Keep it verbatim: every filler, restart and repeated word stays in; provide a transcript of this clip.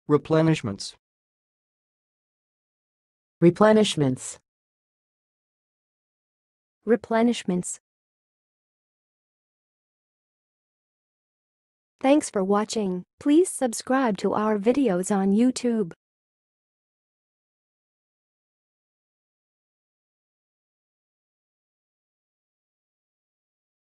replenishments, replenishments, replenishments. Thanks for watching. Please subscribe to our videos on YouTube.